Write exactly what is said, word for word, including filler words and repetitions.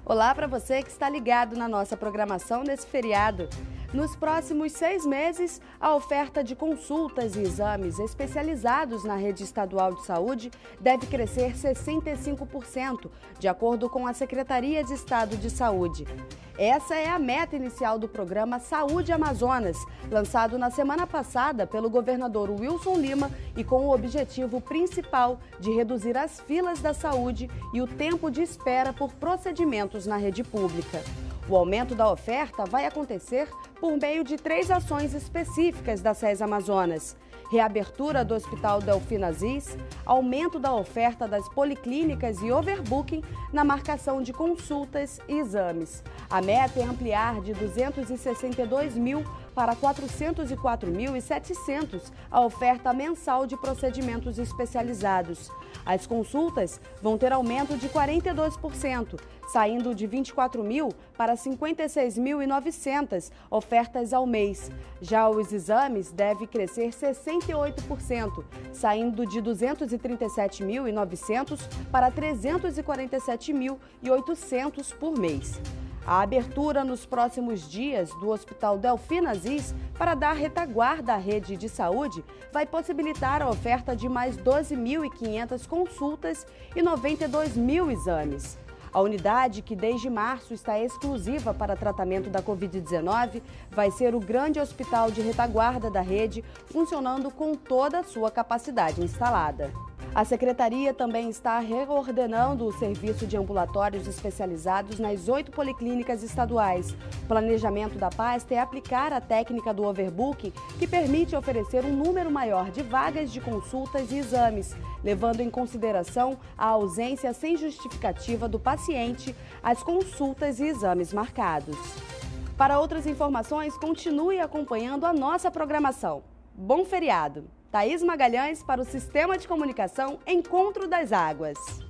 Olá para você que está ligado na nossa programação nesse feriado. Nos próximos seis meses, a oferta de consultas e exames especializados na rede estadual de saúde deve crescer sessenta e cinco por cento, de acordo com a Secretaria de Estado de Saúde. Essa é a meta inicial do programa Saúde Amazonas, lançado na semana passada pelo governador Wilson Lima e com o objetivo principal de reduzir as filas da saúde e o tempo de espera por procedimentos na rede pública. O aumento da oferta vai acontecer por meio de três ações específicas da SES Amazonas: reabertura do Hospital Delfina Aziz, aumento da oferta das policlínicas e overbooking na marcação de consultas e exames. A meta é ampliar de duzentos e sessenta e dois mil para quatrocentos e quatro mil e setecentos a oferta mensal de procedimentos especializados. As consultas vão ter aumento de quarenta e dois por cento, saindo de vinte e quatro mil para cinquenta e seis mil e novecentas ofertas ao mês. Já os exames devem crescer sessenta e oito por cento, saindo de duzentos e trinta e sete mil e novecentos para trezentos e quarenta e sete mil e oitocentos por mês. A abertura nos próximos dias do Hospital Delfina Aziz para dar retaguarda à rede de saúde vai possibilitar a oferta de mais doze mil e quinhentas consultas e noventa e dois mil exames. A unidade, que desde março está exclusiva para tratamento da covid dezenove, vai ser o grande hospital de retaguarda da rede, funcionando com toda a sua capacidade instalada. A Secretaria também está reordenando o serviço de ambulatórios especializados nas oito policlínicas estaduais. O planejamento da pasta é aplicar a técnica do overbooking, que permite oferecer um número maior de vagas de consultas e exames, levando em consideração a ausência sem justificativa do paciente às consultas e exames marcados. Para outras informações, continue acompanhando a nossa programação. Bom feriado! Thaís Magalhães para o Sistema de Comunicação Encontro das Águas.